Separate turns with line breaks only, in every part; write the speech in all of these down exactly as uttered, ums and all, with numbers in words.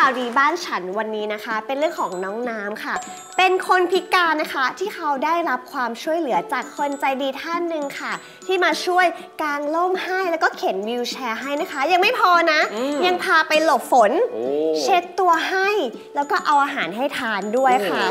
ข่าวดีบ้านฉันวันนี้นะคะเป็นเรื่องของน้องน้ำค่ะเป็นคนพิการนะคะที่เขาได้รับความช่วยเหลือจากคนใจดีท่านหนึ่งค่ะที่มาช่วยกางร่มให้แล้วก็เข็นวีลแชร์ให้นะคะยังไม่พอนะยังพาไปหลบฝนเช็ดตัวให้แล้วก็เอาอาหารให้ทานด้วยค่ะ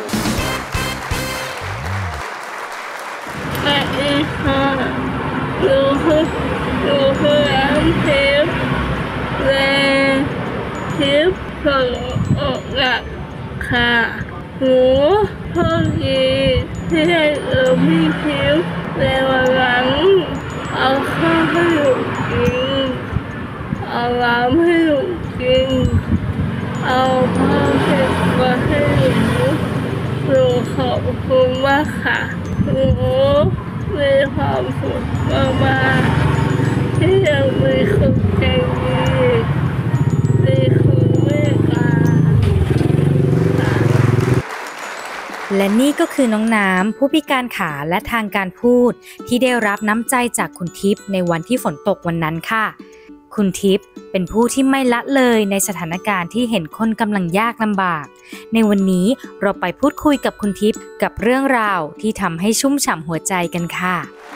สวัสดีค่ะหนูคือหนูคือน้ำทิพย์และทิพย์ส่งออกจากค่ะหนูโชคดีที่ได้เจอพี่ทิพย์ในวันนั้นเอาข้าวให้หนูกินเอาน้ำให้หนูกินเอาผ้าเช็ดมาให้หนูหนูขอบคุณมากค่ะหนูมีความสุขมากๆที่ยังมีคนใจดีมีคนเมตตา
และนี่ก็คือน้องน้ำผู้พิการขาและทางการพูดที่ได้รับน้ำใจจากคุณทิพย์ในวันที่ฝนตกวันนั้นค่ะคุณทิพย์เป็นผู้ที่ไม่ละเลยในสถานการณ์ที่เห็นคนกำลังยากลำบากในวันนี้เราไปพูดคุยกับคุณทิพย์กับเรื่องราวที่ทำให้ชุ่มฉ่ำหัวใจกันค่ะ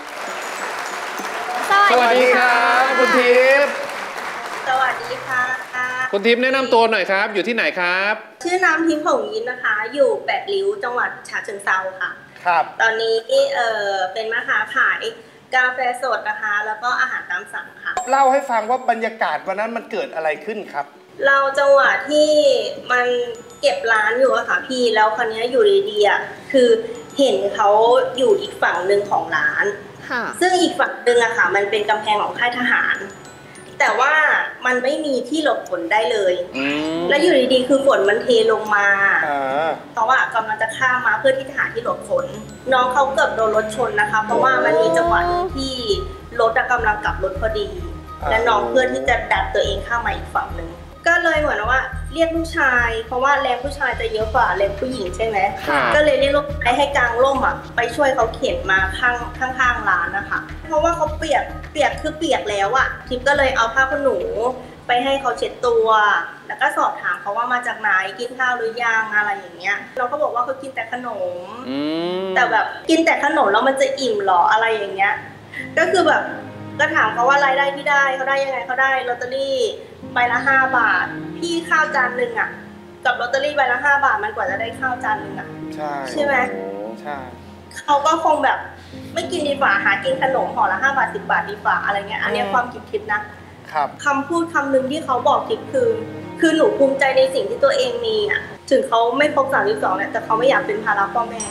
สวัสดีครับคุณทิพย์
สวัสดีค่ะ
คุณทิพย์แนะนำตัวหน่อยครับอยู่ที่ไหนครับ
ชื่อน้ำทิพย์หงยินนะคะอยู่แปดริ้วจังหวัดฉะเชิงเทราค่ะ
ครับ
ตอนนี้เออเป็นแม่ค้าขายกาแฟสดนะคะแล้วก็อาหารตามสั่งค่ะ
เล่าให้ฟังว่าบรรยากาศวันนั้นมันเกิดอะไรขึ้นครับ
เราจังหวะที่มันเก็บร้านอยู่อะค่ะพี่แล้วคราวนี้อยู่ดีๆอะคือเห็นเขาอยู่อีกฝั่งหนึ่งของร้านซึ่งอีกฝั่งหนึ่งอะค่ะมันเป็นกำแพงของค่ายทหารแต่ว่ามันไม่มีที่หลบฝนได้เลยแล้วอยู่ดีๆคือฝนมันเทลงมาเพราะว่ากำลังจะข้ามมาเพื่อที่จะหาที่หลบฝนน้องเขาเกือบโดนรถชนนะคะเพราะว่ามันมีจังหวะที่รถกำลังกลับรถพอดีและน้องเพื่อที่จะดัดตัวเองข้ามมาอีกฝั่งหนึ่งก็เลยเหมือนว่าเรียกผู้ชายเพราะว่าแรงผู้ชายจะเยอะกว่าแรงผู้หญิงใช่ไหมก็เลยเรียกลูกชายให้กางร่มอ่ะไปช่วยเขาเข็นมาข้างข้างๆร้านนะคะเพราะว่าเขาเปียกเปียกคือเปียกแล้วอ่ะทิพย์ก็เลยเอาผ้าขนหนูไปให้เขาเช็ดตัวแล้วก็สอบถามเขาว่ามาจากไหนกินข้าวหรือยังอะไรอย่างเงี้ยเราก็บอกว่าเขากินแต่ขนมแต่แบบกินแต่ขนมแล้วมันจะอิ่มหรออะไรอย่างเงี้ยก็คือแบบก็ถามเขาว่ารายได้ที่ได้เขาได้ยังไงเขาได้ลอตเตอรี่ใบละห้าบาทพี่ข้าวจานหนึ่งอ่ะกับลอตเตอรี่ใบละห้าบาทมันกว่าจะได้ข้าวจานหนึ่งอ่ะใช่ใช่ไหมใช่เขาก็คงแบบไม่กินดีกว่าหากินขนมห่อละห้าบาทสิบบาทดีกว่าอะไรเงี้ยอันนี้ความคิดคิดนะครับคำพูดคำหนึ่งที่เขาบอกคิดคือคือหนูภูมิใจในสิ่งที่ตัวเองมีอ่ะถึงเขาไม่ครบสามสิบสองเนี่ยแต่เขาไม่อยากเป็นภาระพ่อแม่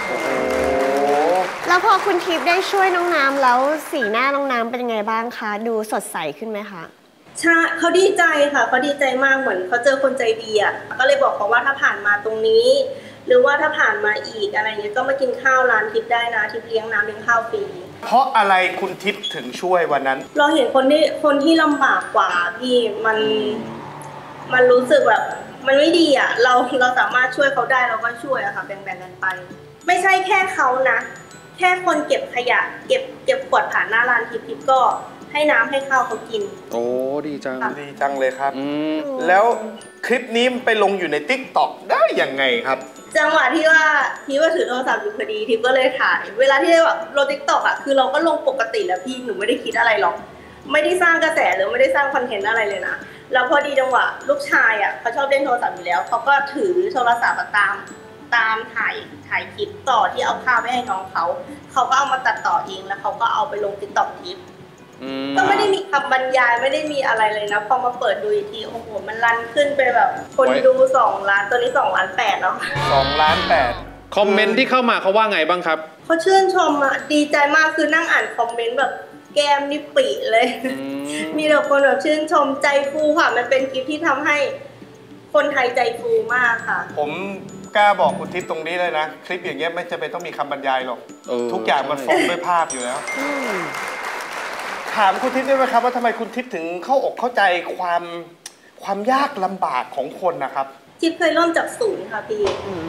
แล้วพอคุณทิพย์ได้ช่วยน้องน้ำแล้วสีหน้าน้องน้ำเป็นยังไงบ้างคะดูสดใสขึ้นไหมคะ
ใช่เขาดีใจค่ะเขาดีใจมากเหมือนเขาเจอคนใจดีอ่ะก็เลยบอกเขาว่าถ้าผ่านมาตรงนี้หรือว่าถ้าผ่านมาอีกอะไรเงี้ยก็มากินข้าวร้านทิพย์ได้นะทิพย์เลี้ยงน้ำเลี้ยงข้าวฟรี
เพราะอะไรคุณทิพย์ถึงช่วยวันนั้น
เราเห็นคนที่คนที่ลำบากกว่าพี่มันมันรู้สึกแบบมันไม่ดีอ่ะเราเราสามารถช่วยเขาได้เราก็ช่วยอะค่ะแบ่งๆกันไปไม่ใช่แค่เขานะแค่คนเก็บขยะเก็บเก็บขวดผ่านหน้าร้านทิพย์ทิพย์ก็ให้น้ำให้ข้าวเขากิน
โอ้ดีจัง
ดีจังเลยครับแล้วคลิปนี้ไปลงอยู่ใน ติ๊กต็อก ได้ยังไงครับ
จังหวะที่ว่าที่ว่าถือโทรศัพท์อยู่พอดีทิพย์ก็เลยถ่ายเวลาที่แบบลง ติ๊กต็อก อ่ะคือเราก็ลงปกติแล้วพี่หนูไม่ได้คิดอะไรหรอกไม่ได้สร้างกระแสหรือไม่ได้สร้างคอนเทนต์อะไรเลยนะแล้วพอดีจังหวะลูกชายอ่ะเขาชอบเล่นโทรศัพท์อยู่แล้วเขาก็ถือโทรศัพท์ตามตามถ่ายถ่ายคลิปต่อที่เอาข้าวไปให้น้องเขาเขาก็เอามาตัดต่อเองแล้วเขาก็เอาไปลง ติ๊กต็อก ทิพย์ก็ไม่ได้มีคำบรรยายไม่ได้มีอะไรเลยนะพอมาเปิดดูอีกทีโอ้โหมันรันขึ้นไปแบบคนดูสองล้านตัวนี้สองล้านแปดแล้ว
สองล้านแปด
คอมเมนต์ที่เข้ามาเขาว่าไงบ้างครับ
เขาชื่นชมอ่ะดีใจมากคือนั่งอ่านคอมเมนต์แบบแก้มนี่ปิเลยมีแต่คนแบบชื่นชมใจฟูค่ะมันเป็นคลิปที่ทำให้คนไทยใจฟูมากค่ะ
ผมกล้าบอกคุณทิพย์ตรงนี้เลยนะคลิปอย่างเงี้ยไม่จำเป็นต้องมีคำบรรยายหรอกทุกอย่างมันฟ้องด้วยภาพอยู่แล้วถามคุณทิพย์ได้ไหมครับว่าทำไมคุณทิพย์ถึงเข้าอกเข้าใจความความยากลำบากของคนนะครับ
ทิพย์เคยเริ่มจากศูนย์ค่ะพี่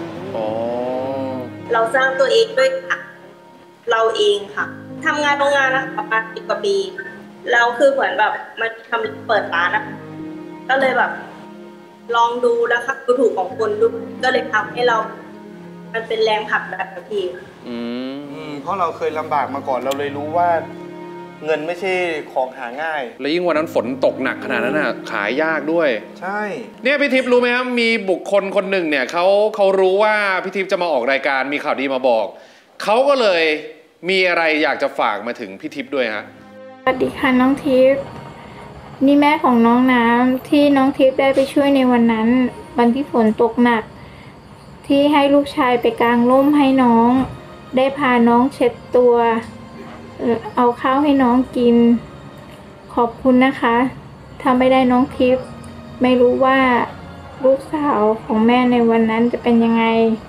เราสร้างตัวเองด้วยค่ะเราเองค่ะทำงานโรงงานนะประมาณสิบกว่าปีแล้วคือเหมือนแบบมันทำเปิดร้านนะก็เลยแบบลองดูแล้วค่ะดูถูกของคนดูก็เลยทำให้เรา มันเป็นแรงผลักดันนะพี่
อื
มเพราะเราเคยลำบากมาก่อนเราเลยรู้ว่าเงินไม่ใช่ของหาง่าย
แล้วยิ่งวันนั้นฝนตกหนักขนาดนั้นน่ะขายยากด้วย
ใช่
เนี่ยพี่ทิพย์รู้ไหมครับมีบุคคลคนหนึ่งเนี่ยเขาเขารู้ว่าพี่ทิพย์จะมาออกรายการมีข่าวดีมาบอกเขาก็เลยมีอะไรอยากจะฝากมาถึงพี่ทิพย์ด้วยฮะ
สวัสดีค่ะน้องทิพย์นี่แม่ของน้องน้ำที่น้องทิพย์ได้ไปช่วยในวันนั้นวันที่ฝนตกหนักที่ให้ลูกชายไปกางร่มให้น้องได้พาน้องเช็ดตัวเอาข้าวให้น้องกินขอบคุณนะคะถ้าไม่ได้น้องทิพย์ไม่รู้ว่าลูกสาวของแม่ในวันนั้นจะเป็นยังไง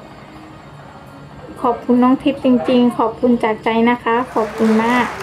ขอบคุณน้องทิพย์จริงๆขอบคุณจากใจนะคะขอบคุณมาก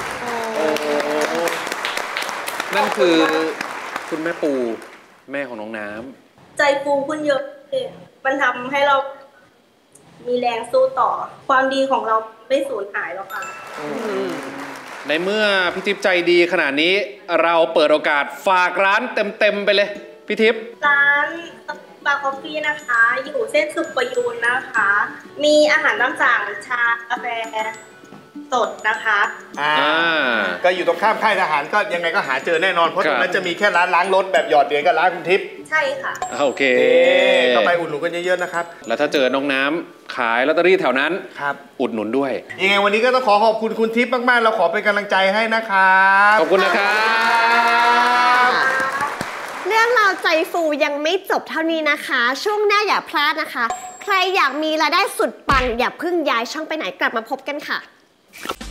นั่นคือคุณแม่ปูแม่ของน้องน้
ำใจฟูขึ้นเยอะเลยมันทำให้เรามีแรงสู้ต่อความดีของเราไม่สูญหายหรอกค่ะ
ในเมื่อพี่ทิพย์ใจดีขนาดนี้เราเปิดโอกาสฝากร้านเต็มๆไปเลยพี่ทิพย์
ร้านบาร์คอฟฟี่นะคะอยู่เส้นสุขประยูนนะคะมีอาหารตามสั่งชากาแฟสดนะคะ
อ่าก็อยู่ตรงข้ามค่ายทหารก็ยังไงก็หาเจอแน่นอนเพราะตรงนั้นจะมีแค่ร้านล้างรถแบบหยอดเหรียญกับร้านคุณทิพย์
ใช่ค่ะ
โอเค
ก็ไปอุดหนุนกันเยอะๆนะครับ
แล้วถ้าเจอน้องน้ำขายลอตเตอรี่แถวนั้น
ครับ
อุดหนุนด้วย
ยังไงวันนี้ก็ต้องขอขอบคุณคุณทิพย์มากๆเราขอเป็นกำลังใจให้นะครับ
ขอบคุณนะครับ
เรื่องราวใจฟูยังไม่จบเท่านี้นะคะช่วงหน้าอย่าพลาดนะคะใครอยากมีรายได้สุดปังอย่าเพิ่งย้ายช่องไปไหนกลับมาพบกันค่ะ